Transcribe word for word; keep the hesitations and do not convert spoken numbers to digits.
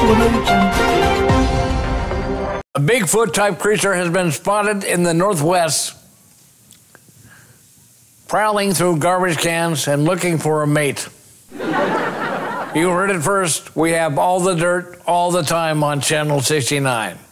A Bigfoot-type creature has been spotted in the Northwest, prowling through garbage cans and looking for a mate. You heard it first. We have all the dirt all the time on Channel sixty-nine.